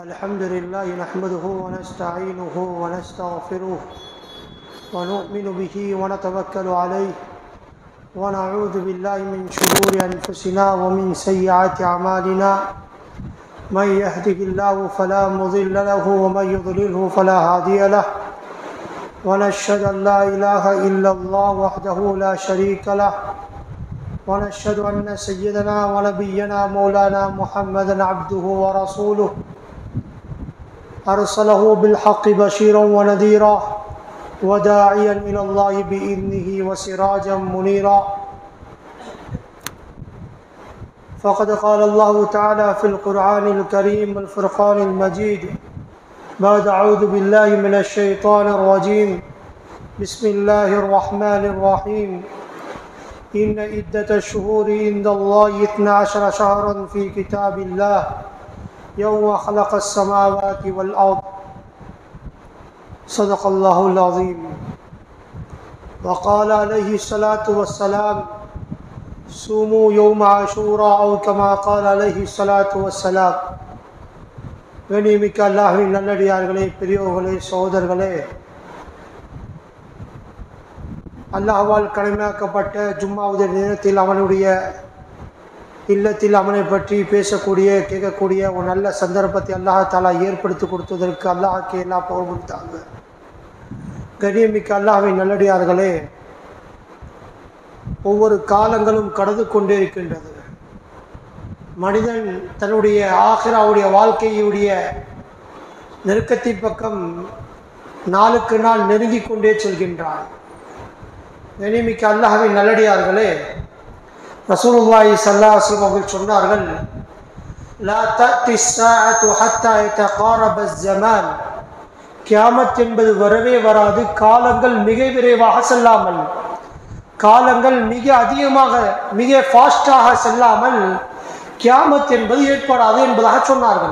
الحمد لله نحمده ونستعينه ونستغفره ونؤمن به ونتوكل عليه ونعوذ بالله من شرور أنفسنا ومن سيئات أعمالنا من يهده الله فلا مضل له ومن يضلله فلا هادي له ونشهد أن لا إله إلا الله وحده لا شريك له ونشهد أن سيدنا ونبينا مولانا محمدا عبده ورسوله أرسله بالحق بشيرا ونذيرا وداعيا إلى الله بإذنه وسراجا منيرا فقد قال الله تعالى في القرآن الكريم الفرقان المجيد بعد أعوذ بالله من الشيطان الرجيم بسم الله الرحمن الرحيم إن عدة الشهور عند الله 12 شهرا في كتاب الله يوم خلق السماوات والأرض صدق الله العظيم. وقال عليه الصلاة والسلام صوموا يوم عاشوراء أو كما قال عليه الصلاة والسلام. கண்ணியமிக்க அல்லாஹ்வின் நல்லடியார்களே, பெரியோர்களே, சகோதரர்களே, அல்லாஹ்வால் கடமையாக்கப்பட்ட ஜும்மாவுடைய நேரத்தில் அவனுடைய இல்லத்தில் அவனை பற்றி பேசக்கூடிய கேட்கக்கூடிய ஒரு நல்ல சந்தர்ப்பத்தை அல்லாஹ் தாலா ஏற்படுத்தி கொடுத்ததற்கு அல்லாஹ்க்கே எல்லா புகழும் கொடுத்தாங்க. கண்ணியமிக்க அல்லாஹ்வின் நல்லடியார்களே, ஒவ்வொரு காலங்களும் கடந்து கொண்டே இருக்கின்றது. மனிதன் தன்னுடைய ஆகிராவுடைய வாழ்க்கையுடைய நெருக்கத்தின் பக்கம் நாளுக்கு நாள் நெருங்கிக் கொண்டே செல்கின்றான். கண்ணியமிக்க அல்லாஹ்வின் நல்லடியார்களே, ரசூலுல்லாஹி ஸல்லல்லாஹு அலைஹி வஸல்லம் அவர்கள் சொன்னார்கள், லா தஅதி ஸாஅத்து ஹத்தா யதகாரப ஸமான். கியாமத் என்பது வரவே வராது, காலங்கள் மிக விரைவாக செல்லாமல், காலங்கள் மிக அதிகமாக மிக ஃபாஸ்டாக செல்லாமல் கியாமத் என்பது ஏற்படாது என்பதாக சொன்னார்கள்.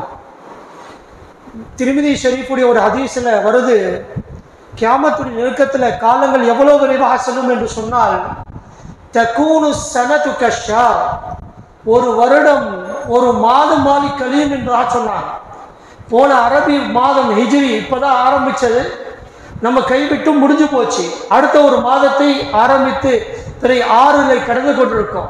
திர்மிதி ஷரீஃபுடைய ஒரு ஹதீஸில் வருது, கியாமத்துடைய நெருக்கத்தில் காலங்கள் எவ்வளவு விரைவாக செல்லும் என்று சொன்னால், தகூனு ஸனது கஷ்ஷார், ஒரு வருடம் ஒரு மாதம் மாறி கழியும் என்றாக சொன்னாங்க. போன அரபி மாதம் ஹிஜ்ரி இப்போதான் ஆரம்பித்தது, நம்ம கைவிட்டு முடிஞ்சு போச்சு. அடுத்த ஒரு மாதத்தை ஆரம்பித்து பிறகு 6 கடந்து கொண்டிருக்கோம்.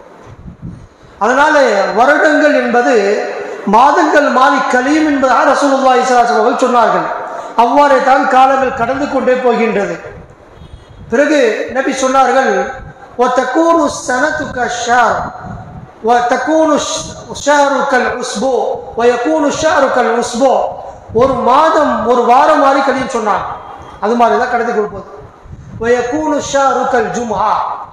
அதனால வருடங்கள் என்பது மாதங்கள் மாறி கழியும் என்பதாக ரசூலுல்லாஹி ஸல்லல்லாஹு அலைஹி வஸல்லம் சொன்னார்கள். அவ்வாறே தான் காலங்கள் கடந்து கொண்டே போகின்றது. பிறகு நபி சொன்னார்கள், وَتَكُونُ السَّنَةُ كَالشَّهْرِ وَتَكُونُ الشَّهْرُ كَالْأُسْبُوعِ وَيَكُونُ الشَّهْرُ كَالْأُسْبُوعِ. ஒரு மாதம் ஒரு வாரம் மாறி கழியும் சொன்னாங்க. அது மாதிரி தான் கடந்து கொடுப்பது. وَيَكُونُ الشَّهْرُ كَالْجُمْعَةِ,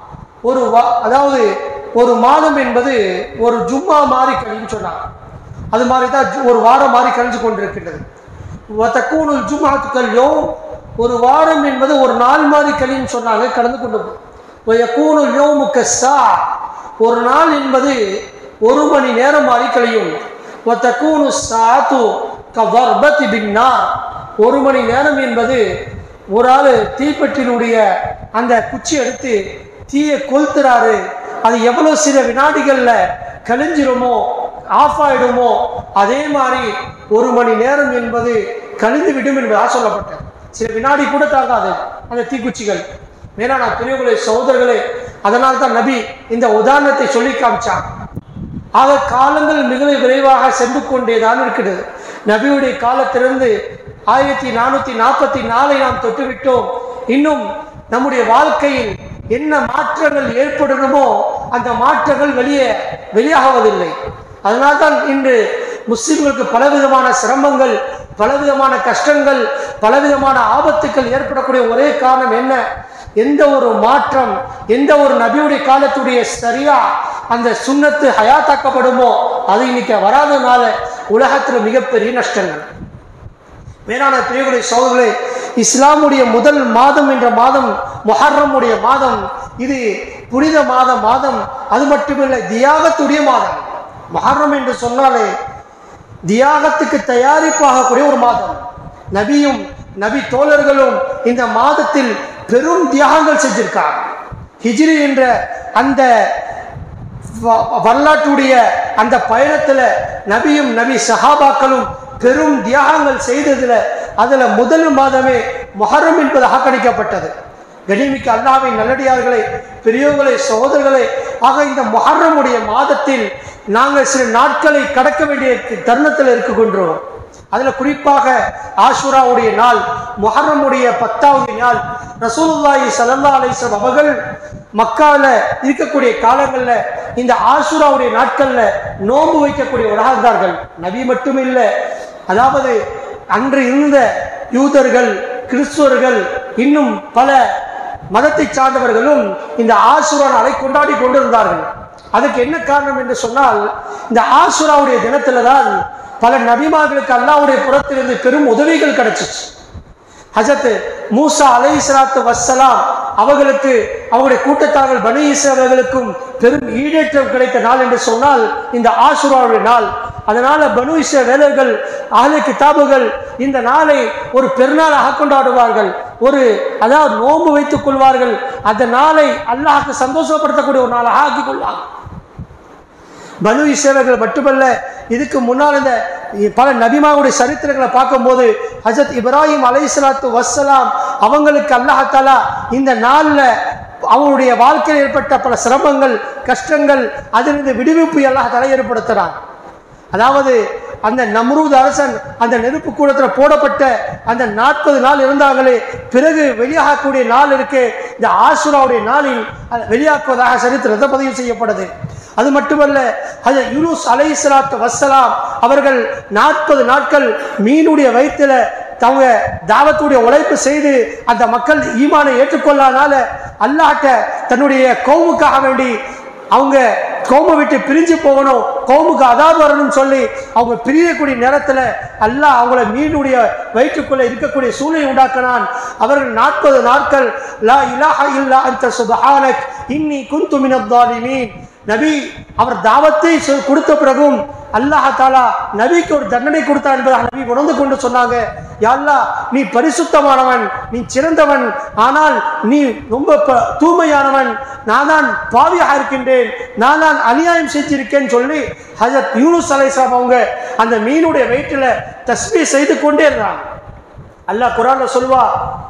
அதாவது ஒரு மாதம் என்பது ஒரு ஜும்மா மாறி கழியும் சொன்னாங்க. அது மாதிரி தான் ஒரு வாரம் மாறி கழிஞ்சு கொண்டிருக்கின்றது. وَتَكُونُ الْجُمْعَةُ كَالْيَوْمِ, ஒரு வாரம் என்பது ஒரு நாள் மாறி கழியும் சொன்னாங்க, கடந்து கொண்டு. وَيَكُونُ الْيَوْمُ كَالسَّاعَةِ, ஒரு நாள் என்பது 1 மணி நேரம் மாறி கழியும். وَتَكُونُ السَّاعَةُ كَضَرْبَةِ بِالنَّارِ, 1 மணி நேரம் என்பது ஒரு ஆள் தீப்பெட்டினுடைய அந்த குச்சி எடுத்து தீயை கொளுத்துறாரு, அது எவ்வளவு சில வினாடிகள்ல கழிஞ்சிருமோ ஆஃப் ஆயிடுமோ அதே மாதிரி 1 மணி நேரம் என்பது கழிந்து விடும் என்பதாக சொல்லப்பட்டது. சில வினாடி கூட தாங்காது அந்த தீக்குச்சிகள். மேலான பெரியவர்களே, சகோதரர்களே, அதனால் தான் நபி இந்த உதாரணத்தை சொல்லி காமிச்சார். ஆக காலங்கள் மிக விரைவாக சென்று கொண்டேதான் இருக்கிறது. நபியுடைய காலத்திலிருந்து 1444 நாம் தொட்டுவிட்டோம். இன்னும் நம்முடைய வாழ்க்கையில் என்ன மாற்றங்கள் ஏற்படணுமோ அந்த மாற்றங்கள் வெளியாகுவதில்லை. அதனால்தான் இன்று முஸ்லிம்களுக்கு பலவிதமான சிரமங்கள், பலவிதமான கஷ்டங்கள், பலவிதமான ஆபத்துக்கள் ஏற்படக்கூடிய ஒரே காரணம் என்ன? எந்த ஒரு மாற்றம், எந்த ஒரு நபியுடைய காலத்துடைய சரியா அந்த சுன்னத்து ஹயாத்தாக்கப்படுமோ அது இன்னைக்கு வராதனால உலகத்தில் மிகப்பெரிய நஷ்டங்கள். மேலான பெரியவர்களே, சகோதரர்களே, இஸ்லாமுடைய முதல் மாதம் என்ற மாதம் முஹர்ரமுடைய மாதம். இது புனித மாதம். அது மட்டுமில்லை, தியாகத்துடைய மாதம். முஹர்ரம் என்று சொன்னாலே தியாகத்துக்கு தயாரிப்பாகக்கூடிய ஒரு மாதம். நபியும் நபி தோழர்களும் இந்த மாதத்தில் பெரும் தியாகங்கள் செஞ்சிருக்காங்க. ஹிஜ்ரி என்ற அந்த வரலாற்றுடைய அந்த பயணத்துல நபியும் நபி சஹாபாக்களும் பெரும் தியாகங்கள் செய்ததுல அதுல முதல் மாதமே முஹர்ரம் என்பதாக கணிக்கப்பட்டது. கனிமிக்க அல்லாஹ்வின் நல்லடியார்களே, பெரியோர்களே, சகோதரர்களே, ஆக இந்த முஹர்ரமுடைய மாதத்தில் நாங்கள் சில நாட்களை கடக்க வேண்டிய தருணத்தில் இருக்கின்றோம். அதுல குறிப்பாக ஆஷுராவுடைய நாள், முஹர்ரமுடைய 10வது நாள், ரசூலுல்லாஹி ஸல்லல்லாஹு அலைஹி வஸல்லம் அவர்கள் மக்கால இருக்கக்கூடிய காலங்கள்ல இந்த ஆஷுராவுடைய நாட்கள்ல நோன்பு வைக்கக்கூடியவர்களாக இருந்தார்கள். நபி மட்டும் இல்லை, அதாவது அன்று இருந்த யூதர்கள், கிறிஸ்துவர்கள், இன்னும் பல மதத்தை சார்ந்தவர்களும் இந்த ஆஷுரா நாளை கொண்டாடி கொண்டிருந்தார்கள். அதுக்கு என்ன காரணம் என்று சொன்னால், இந்த ஆஷுராவுடைய தினத்துல தான் பல நபிமார்களுக்கு அல்லாஹ்வுடைய புறத்திலிருந்து பெரும் உதவிகள் கிடைச்சிச்சு. ஹஜரத் மூசா அலைஹிஸ்ஸலாத்து வஸ்ஸலாம் அவர்களுக்கு, அவருடைய கூட்டத்தார்கள் பனி இஸ்ரவேலர்களுக்கும் பெரும் ஈடேற்றம் கிடைத்த நாள் என்று சொன்னால் இந்த ஆஷுராவுடைய நாள். அதனால பனு இஸ்ரவேலர்கள், அஹ்லே கிதாபுகள் இந்த நாளை ஒரு பெருநாளாக கொண்டாடுவார்கள். அதாவது நோன்பு வைத்துக் கொள்வார்கள். அந்த நாளை அல்லாஹ்க்கு சந்தோஷப்படுத்தக்கூடிய ஒரு நாளாக ஆக்கிக் கொள்வார்கள். பனு இஸ்ரவேலர்கள் மட்டுமல்ல, இதுக்கு முன்னால் இந்த பல நபிமாவுடைய சரித்திரங்களை பார்க்கும்போது ஹஜரத் இப்ராஹிம் அலைஹிஸ்ஸலாத்து வஸ்ஸலாம் அவங்களுக்கு அல்லாஹ் தஆலா இந்த நாளில் அவங்களுடைய வாழ்க்கையில் ஏற்பட்ட பல சிரமங்கள், கஷ்டங்கள், அதிலிருந்து விடுவிப்பு அல்லாஹ் தஆலா ஏற்படுத்துகிறார். அதாவது அந்த நம்ரூத் அரசன் அந்த நெருப்பு கூடத்தில் போடப்பட்ட அந்த 40 நாள் இருந்தாங்களே, பிறகு வெளியாகக்கூடிய நாள் இருக்கு, இந்த ஆஷுராவுடைய நாளில் வெளியாக்குவதாக சரித்திரத்தை பதிவு செய்யப்படுது. அது மட்டுமல்ல, ஹஜ்ரத் யூனுஸ் அலைஹிஸ்ஸலாத்து வஸ்ஸலாம் அவர்கள் 40 நாட்கள் மீனுடைய வயிற்றில் அவங்க தாவத்துடைய உழைப்பு செய்து அந்த மக்கள் ஈமானை ஏற்றுக்கொள்ளாதனால அல்லாஹ்ட்ட தன்னுடைய கௌமுக்காக வேண்டி அவங்க கௌமை விட்டு பிரிஞ்சு போகணும், கௌமுக்கு அதாபு வரணும்னு சொல்லி அவங்க பிரியக்கூடிய நேரத்தில் அல்லாஹ் அவங்கள மீனுடைய வயிற்றுக்குள்ள இருக்கக்கூடிய சூழ்நிலை உண்டாக்கினான். அவர்கள் 40 நாட்கள் லா இலாஹா இல்லா அன்த சுப்ஹானக் இன்னி குன்து மினல் ஸாலிமீன். நபி அவர் தாவத்தை கொடுத்த பிறகும் அல்லாஹ் தஆலா நபிக்கு ஒரு தண்டனை கொடுத்தார் என்பதாக நபி உணர்ந்து கொண்டு சொன்னாங்க, யா அல்லாஹ், நீ பரிசுத்தமானவன், நீ சிறந்தவன், ஆனால் நீ ரொம்ப தூய்மையானவன், நான் தான் பாவியாக இருக்கின்றேன், நான் தான் அநியாயம் செஞ்சிருக்கேன்னு சொல்லி ஹஜரத் யூனுஸ் அலைஹிஸ்ஸலாம் அவங்க அந்த மீனுடைய வயிற்றில் தஸ்பீஹ் செய்து கொண்டே இருந்தாங்க. அல்லாஹ் குர்ஆன்ல சொல்வா,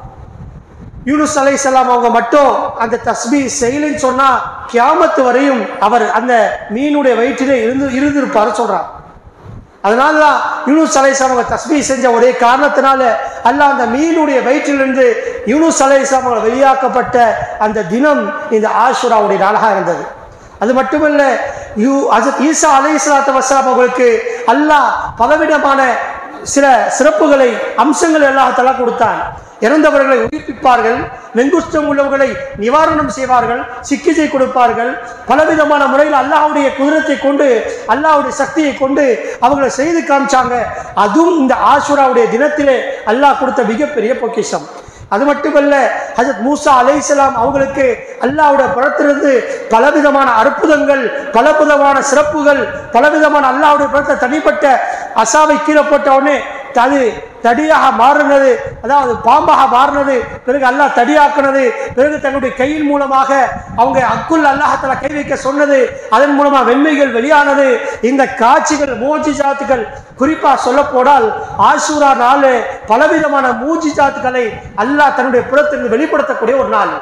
யூனுஸ் அலைஹிஸ்ஸலாம் அவங்க மட்டும் அந்த தஸ்பீஹ் செய்யலன்னு சொன்னா கியாமத்து வரையும் அவர் அந்த மீனுடைய வயிற்றிலே இருந்திருப்பாரு சொல்றார். அதனால தான் யூனுஸ் அலைஹிஸ்ஸலாம் அவங்க தஸ்பீஹ் செஞ்ச ஒரே காரணத்தினால அல்லாஹ் அந்த மீனுடைய வயிற்றிலிருந்து யூனுஸ் அலைஹிஸ்ஸலாம் அவங்க வெளியாக்கப்பட்ட அந்த தினம் இந்த ஆஷுராவுடைய நாளாக இருந்தது. அது மட்டுமல்ல, ஹஜ்ரத் ஈசா அலைஹிஸ்ஸலாத்து வஸ்ஸலாம் அவர்களுக்கு அல்லாஹ் பலவிதமான சில சிறப்புகளை, அம்சங்களை அல்லாஹ் தஆலா கொடுத்தான். இறந்தவர்களை உயிர்ப்பிப்பார்கள், வெங்குஷ்டம் உள்ளவர்களை நிவாரணம் செய்வார்கள், சிகிச்சை கொடுப்பார்கள், பலவிதமான முறையில் அல்லாஹ்வுடைய குதிரத்தை கொண்டு, அல்லாஹ்வுடைய சக்தியை கொண்டு அவங்களை செய்து காமிச்சாங்க. அதுவும் இந்த ஆஷுராவுடைய தினத்திலே அல்லாஹ் கொடுத்த மிகப்பெரிய பொக்கிஷம். அது மட்டுமல்ல, ஹஜரத் மூசா அலைஹிஸ்ஸலாம் அவங்களுக்கு அல்லாஹ்வுடைய புறத்திலிருந்து பலவிதமான அற்புதங்கள், பலவிதமான சிறப்புகள், பலவிதமான அல்லாஹ்வுடைய புறத்தை தனிப்பட்ட அசாவை கீழே போட்ட உடனே அது தடியாக மாறினது, அதாவது பாம்பாக மாறினது, பிறகு அல்லாஹ் தடியாக்குனது, பிறகு தன்னுடைய கையின் மூலமாக அவங்க அக்குள் அல்லாஹ் தஆலா கை வைக்க சொன்னது, அதன் மூலமா வெண்மைகள் வெளியானது. இந்த காட்சிகள், மூஜிசாத்துகள், குறிப்பா சொல்ல போனால் ஆஷுரா நாள் பலவிதமான மூஜிசாத்துக்களை அல்லாஹ் தன்னுடைய புறத்திலிருந்து வெளிப்படுத்தக்கூடிய ஒரு நாள்.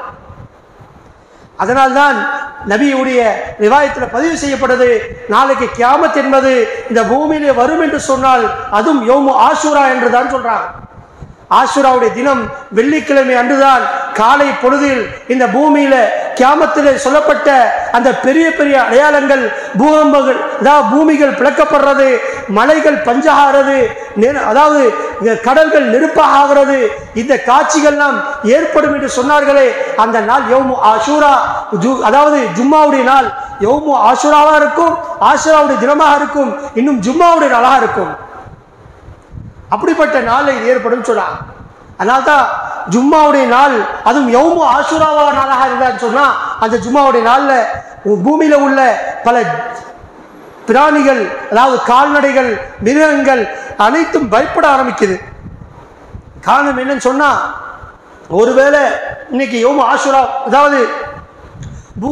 அதனால்தான் நபியுடைய ரிவாயத்தில் பதிவு செய்யப்பட்டது, நாளைக்கு கியாமத் என்பது இந்த பூமியிலே வரும் என்று சொன்னால் அதுவும் யௌமு ஆஷுரா என்று தான் சொல்றாங்க. ஆஷுராவுடைய தினம் வெள்ளிக்கிழமை அன்றுதான் காலை பொழுதில் இந்த பூமியில கியாமத்திலே சொல்லப்பட்ட அந்த பெரிய பெரிய அடையாளங்கள், பூகம்பங்கள், அதாவது பூமிகள் பிளக்கப்படுறது, மலைகள் பஞ்சாகிறது, அதாவது கடல்கள் நெருப்பாக ஆகிறது, இந்த காட்சிகள்லாம் ஏற்படும் என்று சொன்னார்களே, அந்த நாள் யௌமு ஆஷுரா, அதாவது ஜும்மாவுடைய நாள் யௌமு ஆஷுராவா இருக்கும், ஆஷுராவுடைய தினமாக இருக்கும், இன்னும் ஜும்மாவுடைய நாளாக இருக்கும். அப்படிப்பட்ட நாளை ஏற்படும் சொன்னாங்க. அதனால்தான் ஜும்மாவுடைய நாள், அதுவும் யௌமு ஆஷுராவா நாளாக இருந்தான்னு சொன்னா அந்த ஜும்மாவுடைய நாள்ல பூமியில உள்ள பல பிராணிகள், அதாவது கால்நடைகள், மிருகங்கள் அனைத்தும் பயப்பட ஆரம்பிக்குது. காரணம் என்னன்னு சொன்னா, ஒருவேளை இன்னைக்கு யௌமு ஆஷுரா, அதாவது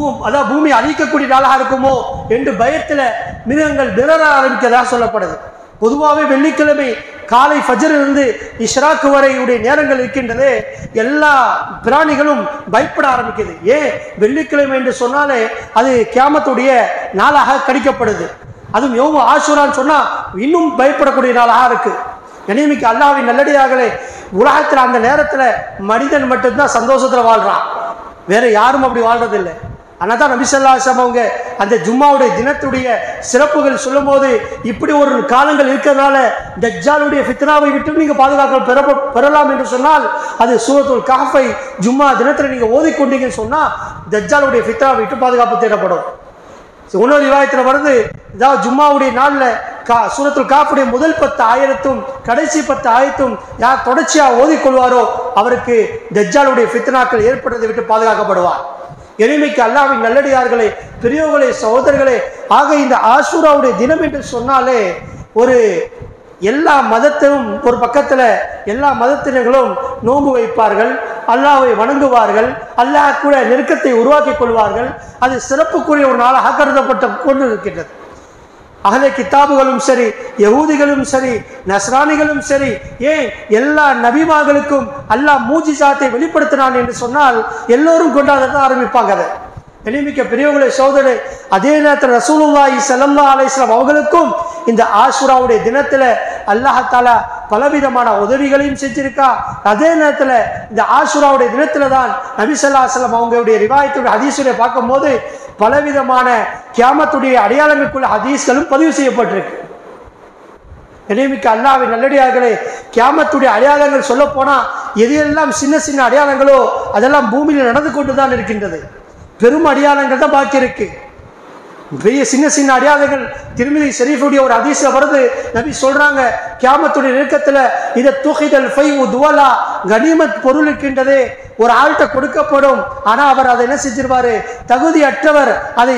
பூமி அழிக்கக்கூடிய நாளாக இருக்குமோ என்று பயத்துல மிருகங்கள் விரற ஆரம்பிக்கிறதா சொல்லப்படுது. பொதுவாகவே வெள்ளிக்கிழமை காலை ஃபஜ்ரிலிருந்து இஷ்ராக்கு வரை உடைய நேரங்கள் இருக்கின்றதே, எல்லா பிராணிகளும் பயப்பட ஆரம்பிக்குது. ஏன்? வெள்ளிக்கிழமை என்று சொன்னாலே அது கியாமத்துடைய நாளாக கணிக்கப்படுது. அதுவும் யௌமு ஆஷூரான்னு சொன்னா இன்னும் பயப்படக்கூடிய நாளாக இருக்கு. கனிமிக்கு அல்லாஹ்வின் நல்லடியார்களே, உலகத்தில் அந்த நேரத்தில் மனிதன் மட்டும்தான் சந்தோஷத்தில் வாழ்றான், வேற யாரும் அப்படி வாழ்றதில்லை. ஆனால் தான் நபி ஸல்லல்லாஹு அலைஹி வஸல்லம் அவங்க அந்த ஜும்மாவுடைய தினத்துடைய சிறப்புகள் சொல்லும் போது, இப்படி ஒரு காலங்கள் இருக்கிறதுனால தஜ்ஜாலுடைய ஃபித்னாவை விட்டு நீங்கள் பாதுகாக்க பெறலாம் என்று சொன்னால் அது சூரத்துல் கஹ்ஃபை ஜும்மா தினத்தில் நீங்கள் ஓதிக்கொண்டீங்கன்னு சொன்னால் தஜ்ஜாலுடைய ஃபித்னாவை விட்டு பாதுகாப்பு தேடப்படும். இன்னொரு ரிவாயத்தில் வருது, இதாவது ஜும்மாவுடைய நாளில் சூரத்துல் கஹ்ஃபுடைய முதல் 10 ஆயத்தும் கடைசி 10 ஆயத்தும் யார் தொடர்ச்சியாக ஓதிக்கொள்வாரோ அவருக்கு தஜ்ஜாலுடைய ஃபித்னாக்கள் ஏற்படுவதை விட்டு பாதுகாக்கப்படுவார். எளிமைக்கு அல்லாஹ்வின் நல்லடியார்களே, பெரியோர்களே, சகோதரர்களே, ஆக இந்த ஆஷூராவுடைய தினம் என்று சொன்னாலே ஒரு எல்லா மதத்திலும் ஒரு பக்கத்தில் எல்லா மதத்தினர்களும் நோன்பு வைப்பார்கள், அல்லாஹ்வை வணங்குவார்கள், அல்லாஹ் கூட நெருக்கத்தை உருவாக்கி கொள்வார்கள். அது சிறப்புக்குரிய ஒரு நாளாக கருதப்பட்டு கொண்டு இருக்கின்றது. அஹ்லே கிதாபுகளும் சரி, யகூதிகளும் சரி, நஸ்ரானிகளும் சரி, ஏன் எல்லா நபிமார்களுக்கும் அல்லாஹ் மூஜிசாத்தை வெளிப்படுத்தினான் என்று சொன்னால் எல்லோரும் கொண்டாடத்தான் ஆரம்பிப்பாங்க. அதை எளிமிக்க பெரியவர்களே, சோதரே, அதே நேரத்தில் ரசூலுல்லாஹி ஸல்லல்லாஹு அலைஹி வஸல்லம் அவர்களுக்கும் இந்த ஆஷூராவுடைய தினத்துல அல்லாஹ் தஆலா பலவிதமான உதவிகளையும் செஞ்சிருக்கா. அதே நேரத்தில் இந்த ஆஷூராவுடைய தினத்துல தான் நபி ஸல்லல்லாஹு அலைஹி வஸல்லம் அவங்களுடைய ரிவாயத்துடைய ஹதீஸுடைய பார்க்கும்போது பலவிதமான கியாமத்துடைய அடையாளங்களுக்குள்ள ஹதீஸ்களும் பதிவு செய்யப்பட்டிருக்கு. எளிமிக்க அல்லாஹ்வின் நல்லடியார்களே, கியாமத்துடைய அடையாளங்கள் சொல்ல போனா எதையெல்லாம் சின்ன சின்ன அடையாளங்களோ அதெல்லாம் பூமியில் நடந்து கொண்டு தான் இருக்கின்றது. பெரும் அடையாளங்கள் தான் பாக்கி இருக்கு. பெரிய சின்ன சின்ன அடையாளங்கள் திருமிதி ஷரீஃபுடைய ஒரு ஹதீஸ்ல வருது. நபி சொல்றாங்க, கியாமத்துடைய நெருக்கத்துல இத துஹிதல் ஃபைஉ துவலா, கனிமத் பொருள் இருக்கின்றதே ஒரு ஆள்கிட்ட கொடுக்கப்படும். ஆனா அவர் அதை என்ன செஞ்சிருவாரு, தகுதி அற்றவர் அதை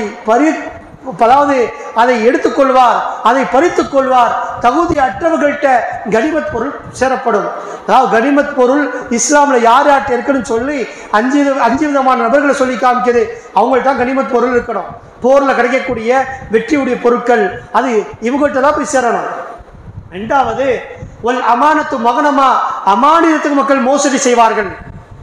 அதாவது அதை எடுத்துக்கொள்வார், அதை பறித்துக் கொள்வார். தகுதி அற்றவர்கள்ட்ட கனிமத் பொருள் சேரப்படும். அதாவது கனிமத் பொருள் இஸ்லாம்ல யார் யார்கிட்ட இருக்குன்னு சொல்லி அஞ்சு விதமான நபர்களை சொல்லி காமிக்குது. அவங்கள்ட்ட தான் கனிமத் பொருள் இருக்கணும். போர்ல கிடைக்கக்கூடிய வெற்றியுடைய பொருட்கள் அது இவங்கள்ட்ட தான் போய் சேரணும். இரண்டாவது, ஒல் அமானத்து மகனமா, அமானிதத்துக்கு மக்கள் மோசடி செய்வார்கள்.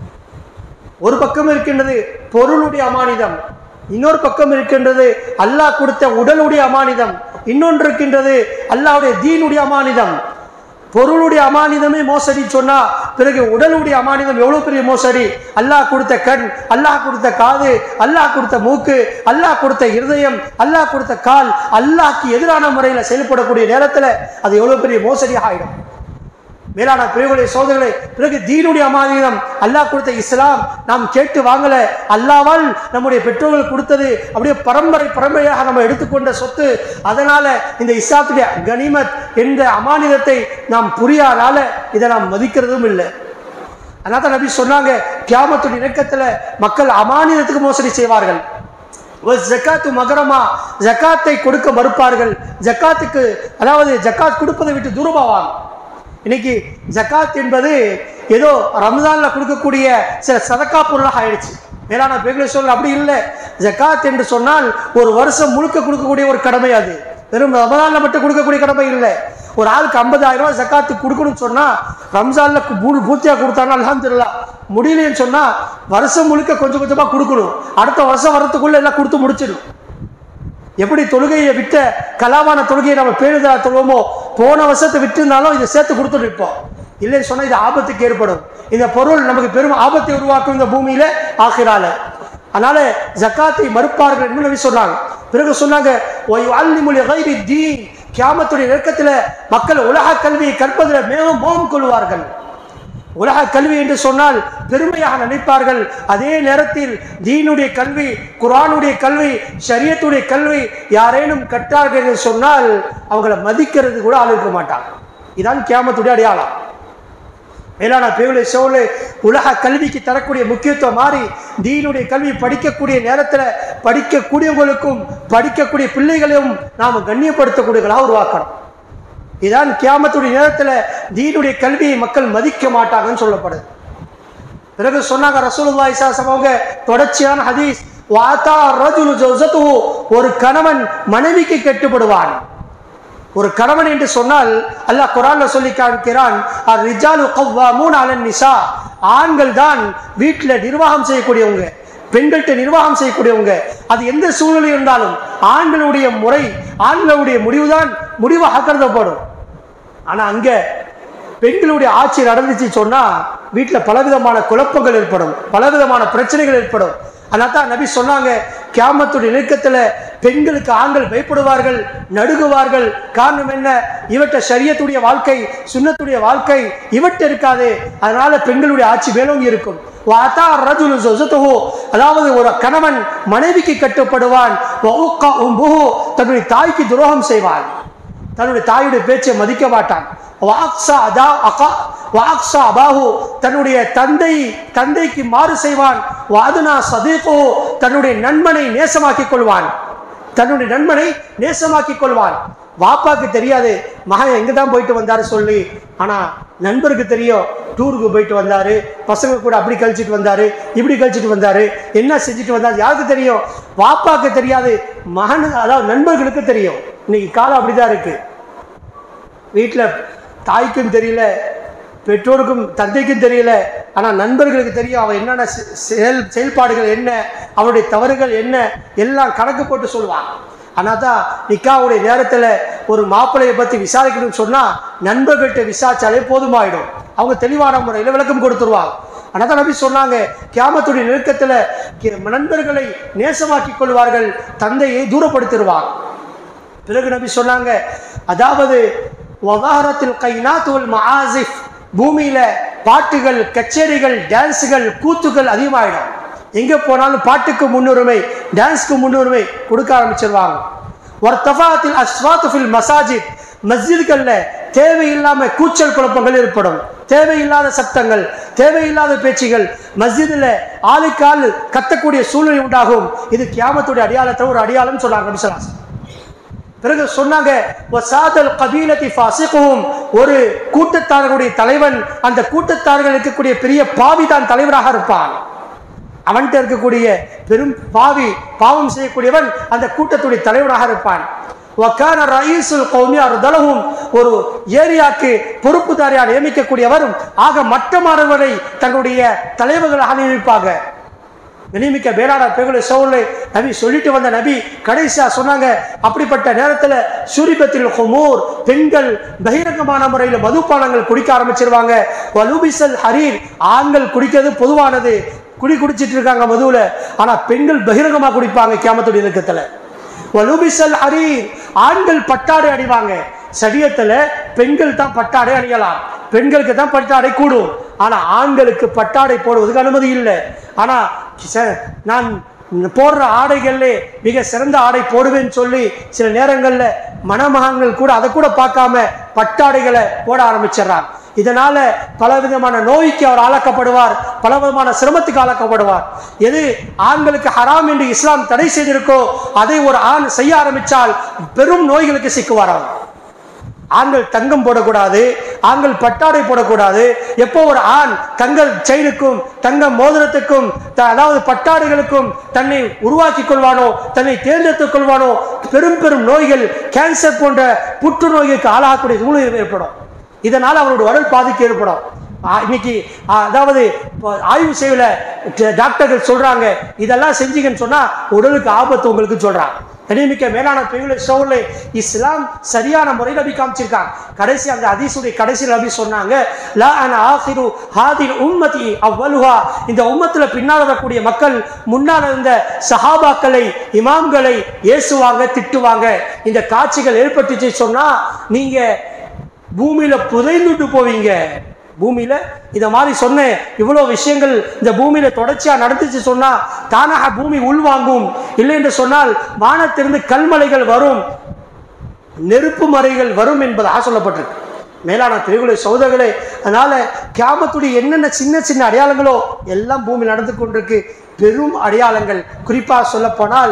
ஒரு பக்கம் இருக்கின்றது பொருளுடைய அமானிதம், இன்னொரு பக்கம் இருக்கின்றது அல்லாஹ் கொடுத்த உடலுடைய அமானிதம், இன்னொன்று இருக்கின்றது அல்லாஹ்வுடைய தீனுடைய அமானிதம். பொருளுடைய அமானிதமே மோசடி சொன்னா பிறகு உடலுடைய அமானிதம் எவ்வளவு பெரிய மோசடி. அல்லாஹ் கொடுத்த கண், அல்லாஹ் கொடுத்த காது, அல்லாஹ் கொடுத்த மூக்கு, அல்லாஹ் கொடுத்த இருதயம், அல்லாஹ் கொடுத்த கால், அல்லாஹ்க்கு எதிரான முறையில் செயல்படக்கூடிய நேரத்தில் அது எவ்வளவு பெரிய மோசடியாக ஆயிடும். மேலான பெரியவர்களே, சோதரர்களே, பிறகு தீனுடைய அமானிதம், அல்லாஹ் கொடுத்த இஸ்லாம் நாம் கேட்டு வாங்கல, அல்லாஹ்வால் நம்முடைய பெற்றோர்கள் கொடுத்தது, அப்படியே பரம்பரையாக நம்ம எடுத்துக்கொண்ட சொத்து. அதனால இந்த இஸ்லாத்துடைய கனிமத் என்ற அமானிதத்தை நாம் புரியாதனால இதை நாம் மதிக்கிறதும் இல்லை. அதனால தான் நபி சொன்னாங்க, கியாமத்துடைய நெருக்கத்துல மக்கள் அமானிதத்துக்கு மோசடி செய்வார்கள். ஜக்காத்து மகரமா, ஜக்காத்தை கொடுக்க மறுப்பார்கள். ஜக்காத்துக்கு அதாவது ஜக்காத் கொடுப்பதை விட்டு தூரமாவாங்க. இன்னைக்கு ஜக்காத் என்பது ஏதோ ரம்ஜான்ல கொடுக்கக்கூடிய சில சதக்கா பொருளாக ஆயிடுச்சு. மேலான பெரியவர்களே, சொல்ல அப்படி இல்லை. ஜக்காத் என்று சொன்னால் ஒரு வருஷம் முழுக்க கொடுக்கக்கூடிய ஒரு கடமை. அது வெறும் ரமதான்ல மட்டும் கொடுக்கக்கூடிய கடமை இல்லை. ஒரு ஆளுக்கு 50,000 ரூபாய் ஜக்காத்து கொடுக்கணும்னு சொன்னா ரம்ஜான்ல பூர்த்தியா கொடுத்தானா அல்ஹம்துலில்லாஹ், முடியலன்னு சொன்னா வருஷம் முழுக்க கொஞ்சம் கொஞ்சமா கொடுக்கணும். அடுத்த வருஷம் வரத்துக்குள்ள எல்லாம் கொடுத்து முடிச்சிடும். எப்படி தொழுகையை விட்ட கலாவான தொழுகையை நம்ம பேணுதா தொழுவோமோ, போன வருஷத்தை விட்டுருந்தாலும் இதை சேர்த்து கொடுத்துட்டு இருப்போம். இல்லைன்னு சொன்னா இது ஆபத்துக்கு ஏற்படும். இந்த பொருள் நமக்கு பெரும் ஆபத்தை உருவாக்கும் இந்த பூமியில ஆகிரால. அதனால ஜக்காத்தை மறுப்பார்கள் என்று நபி சொன்னாங்க. பிறகு சொன்னாங்க, கியாமத்துடைய நெருக்கத்துல மக்கள் உலக கல்வியை கற்பதில் மேலும் மோகம் கொள்வார்கள். உலக கல்வி என்று சொன்னால் பெருமையாக நினைப்பார்கள். அதே நேரத்தில் தீனுடைய கல்வி, குர்ஆனுடைய கல்வி, ஷரியத்துடைய கல்வி யாரேனும் கற்றார்கள் என்று சொன்னால் அவங்களை மதிக்கிறது கூட ஆள் இருக்க மாட்டாங்க. இதான் கியாமத்துடைய அடையாளம். மேலான பெரியவர்களே, சோழே, உலக கல்விக்கு தரக்கூடிய முக்கியத்துவம் மாறி தீனுடைய கல்வி படிக்கக்கூடிய நேரத்தில் படிக்கக்கூடியவங்களுக்கும் படிக்கக்கூடிய பிள்ளைகளையும் நாம் கண்ணியப்படுத்தக்கூடியவர்களாக உருவாக்கணும். இதான் கியாமத்துடைய நேரத்தில் தீனுடைய கல்வியை மக்கள் மதிக்க மாட்டாங்கன்னு சொல்லப்படுது. பிறகு சொன்னாங்க ரசூலுல்லாஹி ஸல்லல்லாஹு அலைஹி வஸல்லம் அவங்க தொடர்ச்சியான ஹதீஸ், வாதா ரஜுலு ஜௌஸதுஹு, ஒரு கணவன் மனைவிக்கு கட்டுப்படுவான். ஒரு கணவன் என்று சொன்னால் அல்லாஹ் குர்ஆன்ல சொல்லி காண்கிறான், அர்-ரிஜாலு கவ்வாமூன அலன் நிசா, ஆண்கள் தான் வீட்டில் நிர்வாகம் செய்யக்கூடியவங்க, பெண்கள்கிட்ட நிர்வாகம் செய்யக்கூடியவங்க. அது எந்த சூழ்நிலை இருந்தாலும் ஆண்களுடைய முறை, ஆண்களுடைய முடிவுதான் முடிவாக கருதப்படும். ஆனா அங்க பெண்களுடைய ஆட்சி நடந்துச்சு சொன்னா வீட்டில் பலவிதமான குழப்பங்கள் ஏற்படும், பலவிதமான பிரச்சனைகள் ஏற்படும். அதனால தான் நபி சொன்னாங்க, கியாமத்துடைய நெருக்கத்தில் பெண்களுக்கு ஆண்கள் பயப்படுவார்கள், நடுங்குவார்கள். காரணம் என்ன? இவற்ற ஷரியத்துடைய வாழ்க்கை, சுன்னத்துடைய வாழ்க்கை இவற்ற இருக்காது. அதனால பெண்களுடைய ஆட்சி மேலோங்கி இருக்கும். அதாவது ஒரு கணவன் மனைவிக்கு கட்டுப்படுவான், தன்னுடைய தாய்க்கு துரோகம் செய்வான், தன்னுடைய தாயுடைய பேச்சை மதிக்க மாட்டான். தன்னுடைய தந்தைக்கு மாறு செய்வான். தன்னுடைய நண்பனை நேசமாக்கிக் கொள்வான், தன்னுடைய நண்பனை நேசமாக்கிக் கொள்வான். வாப்பாக்கு தெரியாது மகன் எங்க தான் போயிட்டு வந்தாரு சொல்லி, ஆனா நண்பருக்கு தெரியும் டூருக்கு போயிட்டு வந்தாரு, பசங்க கூட அப்படி கழிச்சிட்டு வந்தாரு, இப்படி கழிச்சிட்டு வந்தாரு, என்ன செஞ்சுட்டு வந்தாரு, யாருக்கு தெரியும்? வாப்பாக்கு தெரியாது, மகன் அதாவது நண்பர்களுக்கு தெரியும். இன்னைக்கு காலம் அப்படிதான் இருக்கு. வீட்டில் தாய்க்கும் தெரியல, பெற்றோருக்கும் தந்தைக்கும் தெரியல, ஆனால் நண்பர்களுக்கு தெரியும் அவன் என்னென்ன செயல்பாடுகள் என்ன, அவனுடைய தவறுகள் என்ன, எல்லாம் கணக்கு போட்டு சொல்லுவான். ஆனால் தான் நிக்காவுடைய நேரத்தில் ஒரு மாப்பிள்ளையை பற்றி விசாரிக்கணும்னு சொன்னால் நண்பர்கள்ட்ட விசாரிச்சாலே போதுமாயிடும், அவங்க தெளிவான முறையில் விளக்கம் கொடுத்துருவாங்க. ஆனால் தான் நபி சொன்னாங்க, கியாமத்துடைய நெருக்கத்தில் நண்பர்களை நேசமாக்கிக் கொள்வார்கள், தந்தையை தூரப்படுத்திடுவாங்க. பிறகு நபி சொன்னாங்க, அதாவது பூமியில பாட்டுகள், கச்சேரிகள், டான்ஸுகள், கூத்துக்கள் அதிகமாயிடும். எங்க போனாலும் பாட்டுக்கு முன்னுரிமை, டான்ஸ்க்கு முன்னுரிமை கொடுக்க ஆரம்பிச்சிருவாங்க. மஸ்ஜித்கள்ல தேவையில்லாம கூச்சல் குழப்பங்கள் ஏற்படும், தேவையில்லாத சத்தங்கள், தேவையில்லாத பேச்சுகள், மஸ்ஜிதில் ஆளுக்கு ஆள் கத்தக்கூடிய சூழ்நிலை உண்டாகும். இது கியாமத்துடைய அடையாளத்தை ஒரு அடையாளம் சொன்னாங்க நபி ஸல்லல்லாஹு அலைஹி வஸல்லம். பிறகு சொன்னாங்க, ஒரு கூட்டத்தார்களுடைய தலைவன், அந்த கூட்டத்தார்கள் இருக்கக்கூடிய பெரிய பாவி தான் தலைவராக இருப்பான். அவன்கிட்ட இருக்கக்கூடிய பெரும் பாவி, பாவம் செய்யக்கூடியவன் அந்த கூட்டத்துடைய தலைவராக இருப்பான். ஒரு ஏரியாக்கு பொறுப்புதாரியாக நியமிக்கக்கூடியவரும் ஆக மற்றவரை தன்னுடைய தலைவர்களாக நியமிப்பாங்க. நியமிக்க வேளாண் பெண்களை சோழலை நபி சொல்லிட்டு வந்த நபி கடைசியா சொன்னாங்க, அப்படிப்பட்ட நேரத்தில் சூரிபத்தில் ஹுமூர், பெண்கள் பகிரங்கமான முறையில் மதுபானங்கள் குடிக்க ஆரம்பிச்சிருவாங்க. வலுபிசல் ஹரீர், ஆண்கள் குடிக்கிறது பொதுவானது, குடிச்சிட்டு இருக்காங்க மதுவில், ஆனா பெண்கள் பகிரங்கமா குடிப்பாங்க கியாமத்துடைய நெருக்கத்துல. வலுபிசல் ஹரீர், ஆண்கள் பட்டாடை அணிவாங்க. சரியத்துல பெண்கள் தான் பட்டாடை அணியலாம், பெண்களுக்கு தான் பட்டாடை கூடும், ஆனா ஆண்களுக்கு பட்டாடை போடுவதற்கு அனுமதி இல்லை. ஆனா நான் போடுற ஆடைகள்ல மிக சிறந்த ஆடை போடுவேன்னு சொல்லி சில நேரங்கள்ல மணமகன்கள் கூட அதை கூட பார்க்காம பட்டாடைகளை போட ஆரம்பிச்சிடறார். இதனால பலவிதமான நோய்க்கு அவர் ஆளாக்கப்படுவார், பலவிதமான சிரமத்துக்கு ஆளாக்கப்படுவார். எது ஆண்களுக்கு ஹராம் என்று இஸ்லாம் தடை செய்திருக்கோ அதை ஒரு ஆண் செய்ய ஆரம்பித்தால் பெரும் நோய்களுக்கு சிக்குவார். ஆண்கள் தங்கம் போடக்கூடாது, ஆண்கள் பட்டாடை போடக்கூடாது. எப்போ ஒரு ஆண் தங்க செயினுக்கும் தங்க மோதிரத்துக்கும் அதாவது பட்டாடைகளுக்கும் தன்னை உருவாக்கி கொள்வானோ, தன்னை தேர்ந்தெடுத்துக் கொள்வானோ, பெரும் பெரும் நோய்கள், கேன்சர் போன்ற புற்றுநோய்களுக்கு ஆளாகக்கூடிய சூழ்நிலை ஏற்படும். இதனால் அவருடைய உடல் பாதிப்பு ஏற்படும். இன்னைக்கு அதாவது ஆய்வு செய்யல டாக்டர்கள் சொல்றாங்க, இதெல்லாம் செஞ்சீங்கன்னு சொன்னா உடலுக்கு ஆபத்து உங்களுக்கு சொல்றாங்க. கனிமிக்க மேலான பெண்களை சோழலை இஸ்லாம் சரியான முறையில் நபி காமிச்சிருக்காங்க. கடைசி அந்த ஹதீஸுடைய கடைசியில் நபி சொன்னாங்க, லா அன ஆகிரு ஹாதில் உம்மதி அவ்வலுஹா, இந்த உம்மத்துல பின்னால் வரக்கூடிய மக்கள் முன்னால் இருந்த சஹாபாக்களை, இமாம்களை ஏசுவாங்க, திட்டுவாங்க. இந்த காட்சிகள் ஏற்பட்டுச்சு சொன்னா நீங்க பூமியில புதைந்துட்டு போவீங்க. பூமியில இத மாதிரி சொன்ன இவ்வளவு விஷயங்கள் இந்த பூமியில தொடர்ச்சியா நடந்துச்சு சொன்னா தானாக பூமி உள்வாங்கும். இல்லை என்று சொன்னால் வானத்திலிருந்து கல்மலைகள் வரும், நெருப்பு மறைகள் வரும் என்பதாக சொல்லப்பட்டிருக்கு. மேலான பெரியவர்களே, சகோதரர்களே, அதனால கியாமத்துடைய என்னென்ன சின்ன சின்ன அடையாளங்களோ எல்லாம் பூமி நடந்து கொண்டிருக்கு. பெரும் அடையாளங்கள், குறிப்பாக சொல்ல போனால்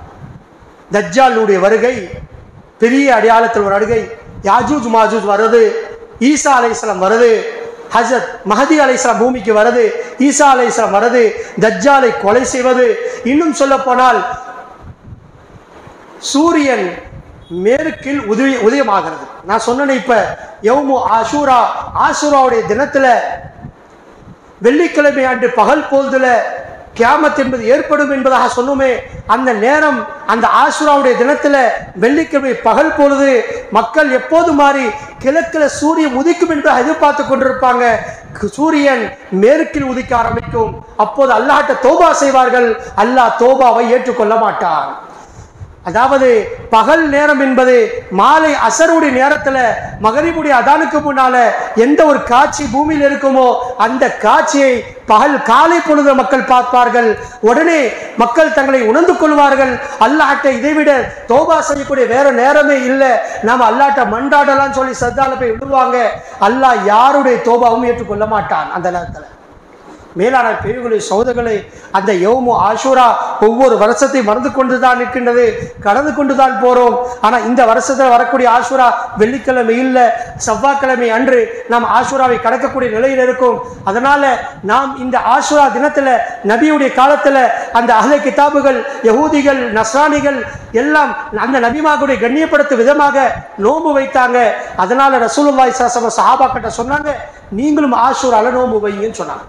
தஜ்ஜாலுடைய வருகை பெரிய அடையாளத்தில் ஒரு வருகை, யாஜூஜ் மாஜூஜ் வருது, ஈசா அலைஹிஸ்ஸலாம் வருது, ஹஜரத் மஹதி அலைஹிஸ்ஸலாம் பூமிக்கு வருது, ஈசா அலைஹிஸ்ஸலாம் வருது, தஜ்ஜாலை கொலை செய்வது. இன்னும் சொல்ல போனால் சூரியன் மேற்கில் உதயமாகிறது. நான் சொன்னேன் இப்ப யௌமு ஆஷூரா, ஆஷூராவுடைய தினத்துல வெள்ளிக்கிழமை அன்று பகல் பொழுதுல கியாமத் என்பது ஏற்படும் என்பதாக சொன்னோமே. அந்த நேரம் அந்த ஆஷூராவுடைய தினத்துல வெள்ளிக்கிழமை பகல் பொழுது மக்கள் எப்போது மாறி கிழக்குல சூரியன் உதிக்கும் என்பதாக எதிர்பார்த்து கொண்டிருப்பாங்க. சூரியன் மேற்கில் உதிக்க ஆரம்பிக்கும். அப்போது அல்லாஹ்ட்ட தௌபா செய்வார்கள். அல்லாஹ் தௌபாவை ஏற்றுக்கொள்ள மாட்டான். அதாவது பகல் நேரம் என்பது மாலை அசருடைய நேரத்துல மகரிபுடைய அதானுக்கு முன்னால எந்த ஒரு காட்சி பூமியில் இருக்குமோ அந்த காட்சியை பகல் காலை பொழுது மக்கள் பார்ப்பார்கள். உடனே மக்கள் தங்களை உணர்ந்து கொள்வார்கள். அல்லாஹ்ட்ட இதைவிட தௌபா செய்யக்கூடிய வேற நேரமே இல்லை, நாம அல்லாஹ்ட்ட மண்டாடலாம் சொல்லி சத்தால போய் விடுவாங்க. அல்லாஹ் யாருடைய தௌபாவும் ஏற்றுக்கொள்ள மாட்டான் அந்த நேரத்துல. மேலான பெரியவர்களே, சகோதரர்களே, அந்த யௌமு ஆஷூரா ஒவ்வொரு வருஷத்தையும் மறந்து கொண்டுதான் இருக்கின்றது, கடந்து கொண்டுதான் போறோம். ஆனா இந்த வருஷத்துல வரக்கூடிய ஆஷூரா வெள்ளிக்கிழமை இல்லை, செவ்வாய்க்கிழமை அன்று நாம் ஆஷூராவை கடக்கக்கூடிய நிலையில் இருக்கும். அதனால நாம் இந்த ஆஷூரா தினத்துல நபியுடைய காலத்துல அந்த அஹ்லே கிதாபுகள், யஹூதிகள், நஸ்ரானிகள் எல்லாம் அந்த நபிமாவுடைய கண்ணியப்படுத்தும் விதமாக நோன்பு வைத்தாங்க. அதனால ரசூலுல்லாஹி ஸல்லல்லாஹு அலைஹி வஸல்லம் சஹாபாக்கிட்ட சொன்னாங்க, நீங்களும் ஆஷூரால நோன்பு வைங்கன்னு சொன்னாங்க.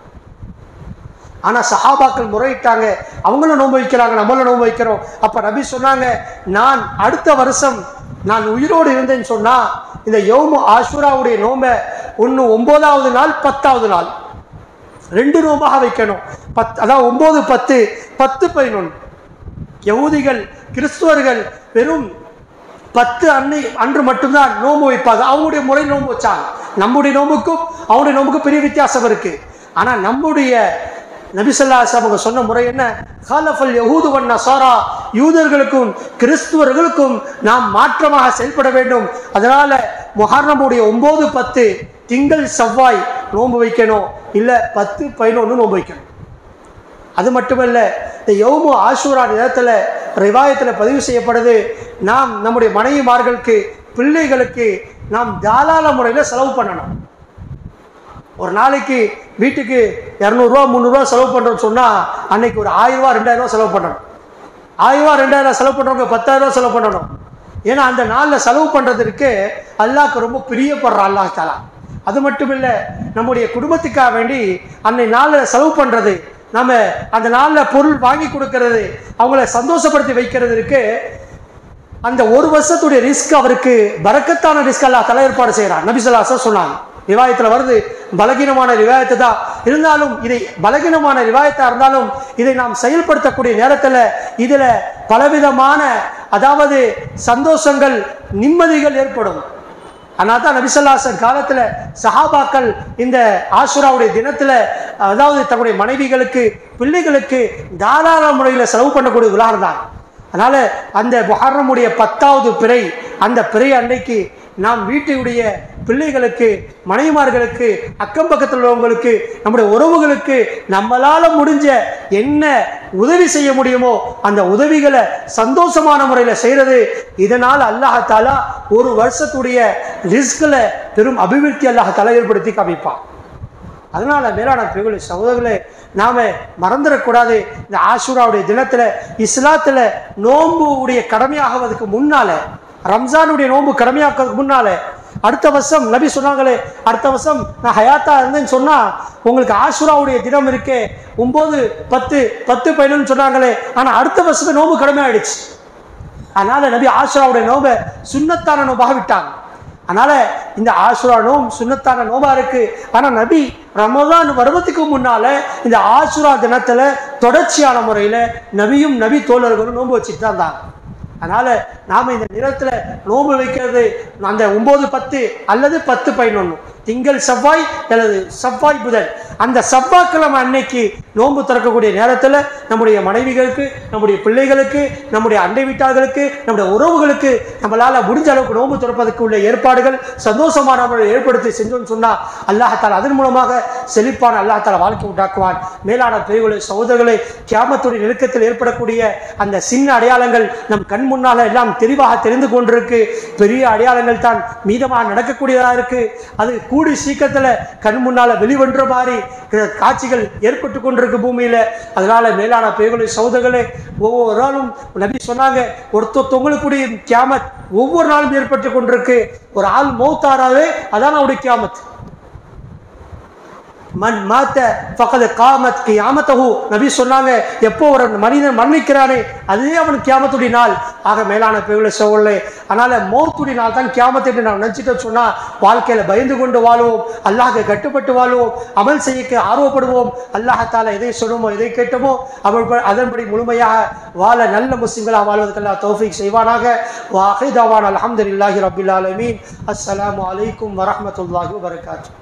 ஆனா சஹாபாக்கள் முறையிட்டாங்க, அவங்களும் நோன்பு வைக்கிறாங்க, நம்மளும் நோன்பு வைக்கிறோம். அப்ப நபி சொன்னாங்க, நான் அடுத்த வருஷம் நான் உயிரோடு இருந்தேன்னு சொன்னா இந்த யௌமு ஆஷூராவுடைய நோன்பை 9வது நாள் 10வது நாள் 2 நோம்பாக வைக்கணும். அதாவது 9, 10, 10, 11. யஹூதிகள் கிறிஸ்துவர்கள் வெறும் 10 அன்று மட்டும்தான் நோன்பு வைப்பாங்க. அவங்களுடைய முறை நோன்பு வச்சாங்க. நம்முடைய நோம்புக்கும் அவங்களுடைய நோம்புக்கும் பெரிய வித்தியாசம் இருக்கு. ஆனா நம்முடைய நபி ஸல்லல்லாஹு அலைஹி வஸல்லம் சொன்ன முறை என்ன? காலஃபல் யஹூது வன் நஸாரா, யூதர்களுக்கும் கிறிஸ்துவர்களுக்கும் நாம் மாற்றமாக செயல்பட வேண்டும். அதனால முஹர்ரமுடைய 9, 10 திங்கள் செவ்வாய் நோன்பு வைக்கணும், இல்ல 10, 11 நோன்பு வைக்கணும். அது மட்டுமல்ல, இந்த யௌமு ஆஷூரா நேரத்துல ரிவாயத்துல பதிவு செய்யப்படுது, நாம் நம்முடைய மனைவிமார்களுக்கு பிள்ளைகளுக்கு நாம் தாராள முறையில் செலவு பண்ணணும். ஒரு நாளைக்கு வீட்டுக்கு 200 ரூபா 300 ரூபா செலவு பண்றோம்னு சொன்னா அன்னைக்கு ஒரு 1000 ரூபா 2000 ரூபா செலவு பண்ணணும். 1000 ரூபா 2000 செலவு பண்றவங்க 10000 ரூபா செலவு பண்ணணும். ஏன்னா அந்த நாள்ல செலவு பண்றதுக்கு அல்லாஹ்க்கு ரொம்ப பிரியப்படுற அல்லாஹ் தஆலா. அது மட்டும் இல்ல, நம்முடைய குடும்பத்துக்காக வேண்டி அன்னை நாள்ல செலவு பண்றது, நம்ம அந்த நாள்ல பொருள் வாங்கி கொடுக்கறது, அவங்கள சந்தோஷப்படுத்தி வைக்கிறது இருக்கு. அந்த ஒரு வருஷத்துடைய ரிஸ்க் அவருக்கு பரக்கத்தான ரிஸ்க் அல்லாஹ் தஆலா ஏற்பாடு செய்யறான். நபி ஸல்லல்லாஹு அலைஹி வஸல்லம் சொன்னாங்க. ரிவாயத்துல வருது, பலகீனமான ரிவாயத்து தான் இருந்தாலும், இதை பலகீனமான ரிவாயத்தா இருந்தாலும் இதை நாம் செயல்படுத்தக்கூடிய நேரத்துல இதுல பலவிதமான அதாவது சந்தோஷங்கள் நிம்மதிகள் ஏற்படும். அதனால தான் நபி ஸல்லல்லாஹு அலைஹி வஸல்லம் காலத்துல சஹாபாக்கள் இந்த ஆஷூராவுடைய தினத்துல அதாவது தன்னுடைய மனைவிகளுக்கு பிள்ளைகளுக்கு தாராள முறையில் செலவு பண்ணக்கூடிய உதாரணம் தான். அதனால அந்த முஹர்ரமுடைய 10வது பிறை, அந்த பிறை அன்னைக்கு நாம் வீட்டுடைய பிள்ளைகளுக்கு மனைவிமார்களுக்கு அக்கம் பக்கத்தில் உள்ளவங்களுக்கு நம்முடைய உறவுகளுக்கு நம்மளால முடிஞ்ச என்ன உதவி செய்ய முடியுமோ அந்த உதவிகளை சந்தோஷமான முறையில் செய்யறது. இதனால் அல்லாஹ் தஆலா ஒரு வருஷத்துடைய ரிஸ்க்ல பெரும் அபிவிருத்தி அல்லாஹ் தஆலா ஏற்படுத்தி காமிப்பான். அதனால மேலான பெரியவர்களே, சகோதரர்களே, நாம மறந்துடக்கூடாது. இந்த ஆஷூராவுடைய தினத்துல இஸ்லாத்துல நோன்பு உடைய கடமையாகுவதற்கு முன்னால, ரம்ஜானுடைய நோன்பு கடமையாக்குறதுக்கு முன்னால அடுத்த வருஷம் நபி சொன்னாங்களே, அடுத்த வருஷம் நான் ஹயாத்தா இருந்தேன்னு சொன்னா உங்களுக்கு ஆஷூராவுடைய தினம் இருக்கே 9, 10, 10, 11 சொன்னாங்களே, ஆனா அடுத்த வருஷம் நோன்பு கடமையாயிடுச்சு. அதனால நபி ஆஷூராவுடைய நோன்பை சுன்னத்தான நோம்பாக விட்டாங்க. அதனால இந்த ஆஷூரா நோம்பு சுன்னத்தான நோம்பா இருக்கு. ஆனா நபி ரமதான் வருவதுக்கு முன்னால இந்த ஆஷூரா தினத்துல தொடர்ச்சியான முறையில நபியும் நபி தோழர்களும் நோன்பு வச்சுட்டு தான் இருந்தாங்க. அதனால நாம இந்த நேரத்துல நோன்பு வைக்கிறது அந்த 9, 10 அல்லது 10, 11 திங்கள் செவ்வாய் அல்லது செவ்வாய் புதன், அந்த செவ்வாய்க்கிழமை அன்னைக்கு நோன்பு திறக்கக்கூடிய நேரத்துல நம்முடைய மனைவிகளுக்கு, நம்முடைய பிள்ளைகளுக்கு, நம்முடைய அண்டை வீட்டார்களுக்கு, நம்முடைய உறவுகளுக்கு நம்மளால முடிஞ்ச அளவுக்கு நோன்பு திறப்பதற்கு உள்ள ஏற்பாடுகள் சந்தோஷமான முறையில் ஏற்படுத்தி செஞ்சோம்னு சொன்னா அல்லாஹ் தஆலா அதன் மூலமாக செழிப்பான அல்லாஹ் தஆலா வாழ்க்கை உண்டாக்குவான். மேலான பெரியவர்களே, சகோதரர்களே, கியாமத்துடைய நெருக்கத்தில் ஏற்படக்கூடிய அந்த சின்ன அடையாளங்கள் நம் கண் முன்னால எல்லாம் தெளிவாக தெரிந்து கொண்டிருக்கு. பெரிய அடையாளங்கள் தான் மீதமாக நடக்கக்கூடியதாக இருக்கு. அது கூடி சீக்கிரத்தில் கண் முன்னால் வெளிவன்ற மாதிரி காட்சிகள் ஏற்பட்டு கொண்டிருக்கு பூமியில். அதனால மேலான பேர்களை சகோதரர்களே, ஒவ்வொரு நாளும் நபி சொன்னாங்க, ஒருத்தவங்களுக்குடைய கியாமத் ஒவ்வொரு நாளும் ஏற்பட்டு கொண்டிருக்கு. ஒரு ஆள் மௌத்தாராவே அதான் அவருடைய கியாமத். மன் மாத்த ஃபகத் காமத் கியாமத்தஹு, நபி சொன்னாங்க, எப்போ ஒரு மனிதன் மரணிக்கிறானே அதுவே அவன் கியாமத்துடைய நாள். ஆக மேலான பேர்களை சகோதரர்களே, அதனால மௌத்துடைய நாள் தான் கியாமத் என்று நாம் நினைச்சிட்டு சொன்னா வாழ்க்கையில பயந்து கொண்டு வாழ்வோம், அல்லாஹ்க்கு கட்டுப்பட்டு வாழ்வோம், அமல் செய்ய ஆர்வப்படுவோம். அல்லாஹ்தால எதை சொல்லுமோ எதை கேட்டோமோ அதன்படி முழுமையாக வாழ நல்ல முஸ்லிம்களாக வாழ்வதற்கு அல்லாஹ் தௌஃபீக் செய்வானாக. வ ஆகிரு தஅவானா அல்ஹம்துலில்லாஹி ரப்பில் ஆலமீன். அஸ்ஸலாமு அலைக்கும் வரஹ்மத்துல்லாஹி வபரகாத்துஹு.